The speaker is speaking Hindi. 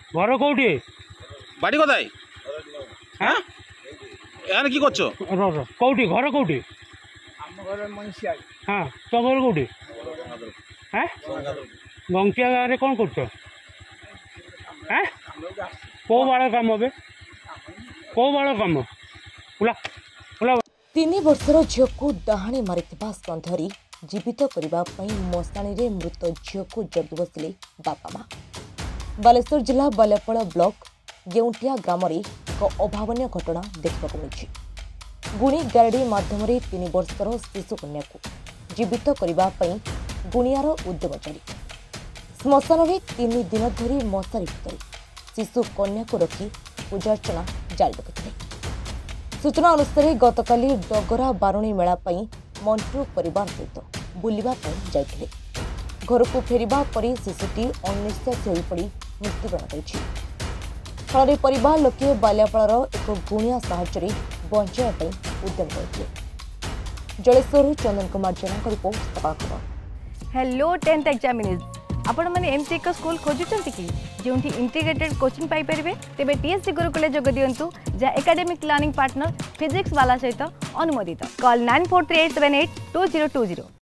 घर कौटी বাড়ি কোথায়? হ্যাঁ এখানে কি করছো? कौटी घर कौटी हाँ तो घर कौटी हाँ गंगचिया गाँव में कौन कर कौ बाड़ कम हे कौ बाड़ कम बुला बुला 3 वर्षर झील को डाहाणी मारिथिबा सन्धरी जीवित करने मशाणी रे मृत झील को जगी बसिले बापा माँ। बालेश्वर जिला बालेपल ब्लॉक गेउंटिया ग्राम एक अभावन घटना देखा मिली। गुणी गारडी माध्यम 3 वर्षर शिशु कन्या को जीवित करने गुणियार उद्यम जारी। श्मशान में 3 दिन धरी मशारी भितर शिशु कन्या को रखी पूजार्चना जारी रखिते। सूचना अनुसार गतकाली डगरा बारुणी मेला मंटू परिवार सहित बुलवा जाते घर को फेरिबा परी शिशुटी अनिश्वास हो पड़ी मृत्युवरण कर फल परिवार लोके बाल्यापाड़ एक गुणिया साहाय्य बचाई उद्यम करते। जलेश्वर चंदन कुमार जेना रिपोर्ट सकाळ खबर। हेलो 10th एग्जामिनीज आपण मैंने एमसी एक स्कूल खोजुंट कि जो इंटीग्रेटेड कोचिंग पाई परिबे तेबे टीएससी गुरुकुल जोग दियंतु जा एकेडमिक लर्निंग पार्टनर फिजिक्स वाला सहित अनुमोदित। कॉल 9438782020।